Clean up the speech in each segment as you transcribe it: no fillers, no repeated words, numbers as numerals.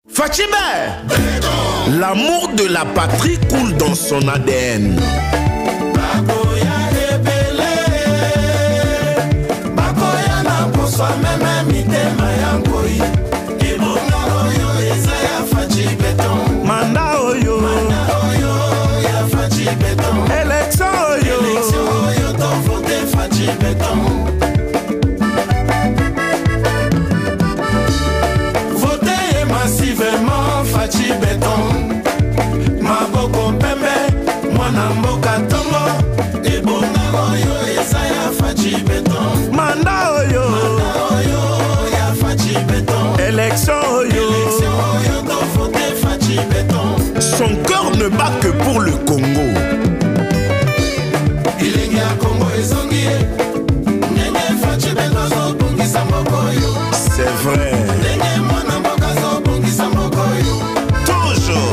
Fachibe, l'amour de la patrie coule dans son ADN. Manda oyo, élection oyo, t'en voter Fachibeton. Votez massivement Fachibeton. Maboko pembe, mwana mboka tongo. Ebona oyo ezaya Fachibeton. Manda oyo, ya Fachibeton. Élection oyo, t'en voter Fachibeton. Son cœur ne bat que pour le Congo. Il est à Congo et Zonguier. C'est vrai. Toujours.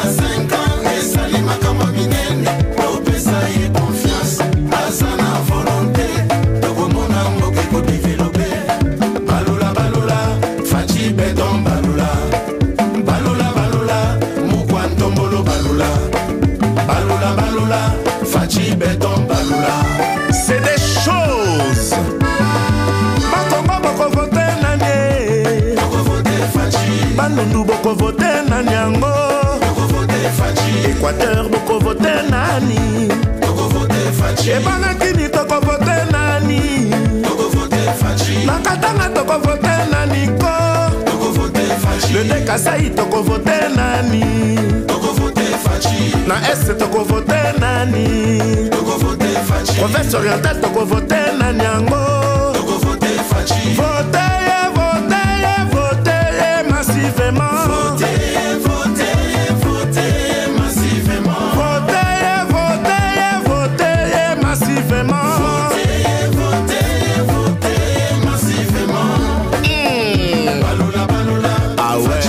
C'est des choses. Bandundu boko vote nani yango. Équateur boko vote nani. Ebana kini toko vote nani. Nakatanga toko vote nani ko. Le Dekasai toko vote nani. Na Est toko vote nani. Province orientale toko vote nani yango. Votez massivement. Votez massivement. Votez massivement. Ah ouais.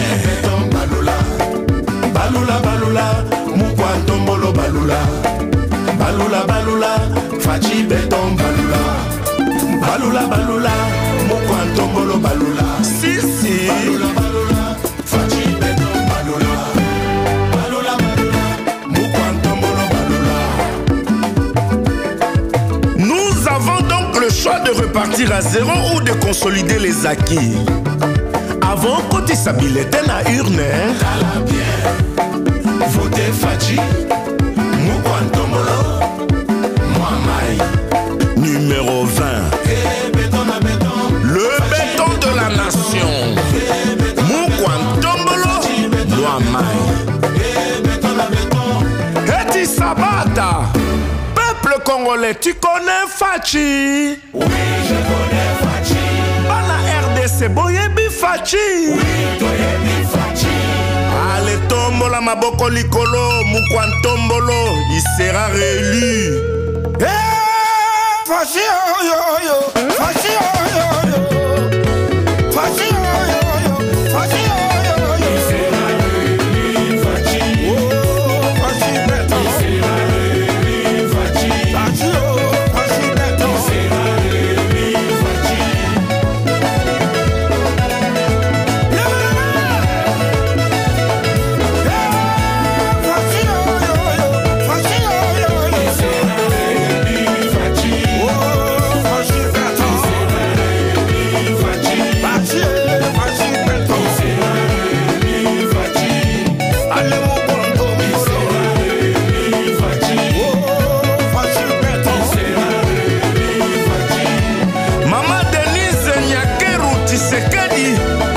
Balula, Mukwantombolo balula. Balula, Fachibeton balula. Balula, Mukwantombolo balula. Si. Balula, Fachibeton balula. Mukwantombolo balula. Nous avons donc le choix de repartir à zéro ou de consolider les acquis. Avant côté sa billetine à urne. Votez Fachi. Mukwantombolo. Numéro 20. Le béton de la nation. Mukwantombolo Mwamai. Eti Sabata. Peuple congolais, tu connais Fachi? Oui, je connais Fachi. Bana RDC, boyebi Fachi. Oui, toyebi Fachi. Allez, tombola maboko likolo. Mukwantombolo, il sera réélu. Fachi yo yo, Fachi yo yo, Fachi yo yo, Fachi yo yo. Il sera réélu Fachi. Oh, Fachi Beton. Il sera réélu Fachi. Fachi yo, Fachi Beton. Il sera réélu Fachi. Fachi yo yo, Fachi yo yo. Il sera réélu Fachi. Maman Denise Nyakeru Tshisekedi